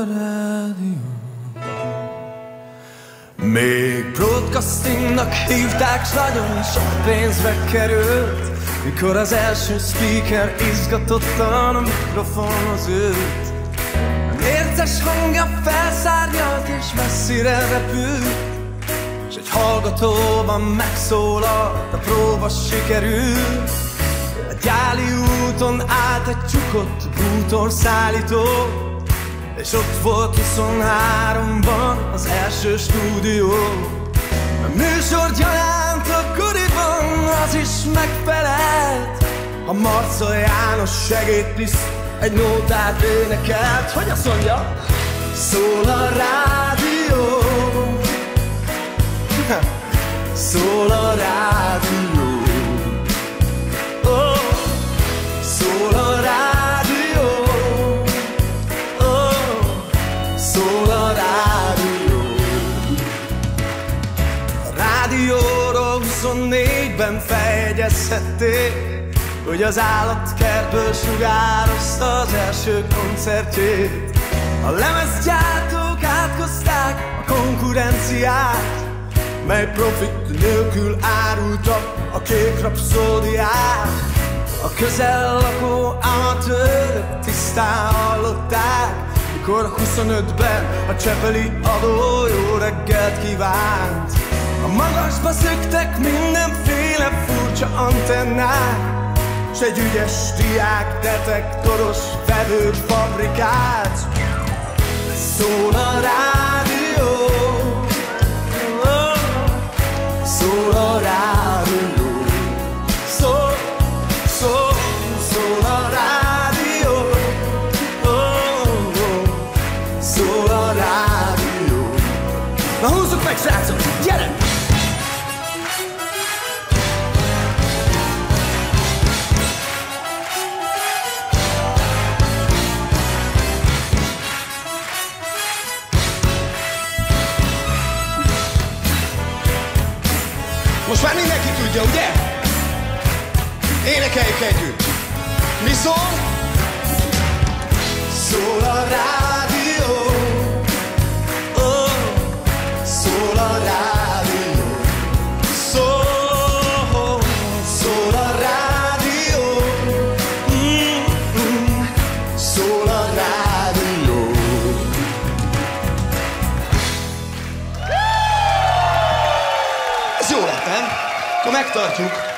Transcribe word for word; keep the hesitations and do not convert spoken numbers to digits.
a rádió. Még broadcastingnak hívták, s nagyon sok pénzbe került, mikor az első speaker izgatottan a mikrofonhoz ült. A mérces hangja felszárnyalt és messzire repült, s egy hallgatóban megszólalt, a próba sikerült. A gyáli úton állt egy csukott bútorszállító, és ott volt huszonháromban az első stúdió. A műsor gyanánt akkoriban az is megfelelt, a Marcal János segédtiszt egy nótát énekelt. Hogy azt mondja? Szól a rádió, szól a rádió, oh, szól a rádió, oh, szól a rádió. A rádióról huszonnégyben feljegyezhették, hogy az állatkertből sugározta az első koncertjét. A lemezgyártók átkozták a konkurenciát, mely profit nélkül árulta a kék rapszódiát. A közel lakó amatőrök tisztán hallották, mikor huszonötben a csepeli adó jó reggelt kívánt. A magasba szöktek mindenféle furcsa antennák, s egy ügyes diák detektoros fedőt fabrikált. Szól a rádió, oh, szól a rádió, szól, szól, szól a rádió, oh, oh, szól a rádió. Na húzzuk meg, srácok, gyere! Most már mindenki tudja, ugye? Énekeljük együtt. Mi szól? Szól a rádió, oh, szól a rádió, szól, szól a rádió, mm-mm, szól a rádió. Ez jó lett, nem? Akkor megtartjuk.